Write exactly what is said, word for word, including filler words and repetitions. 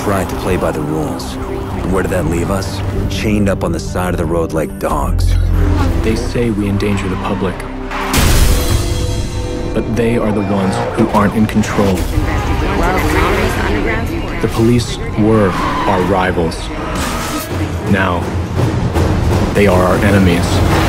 tried to play by the rules. Where did that leave us? Chained up on the side of the road like dogs. They say we endanger the public, but they are the ones who aren't in control. The police were our rivals. Now, they are our enemies.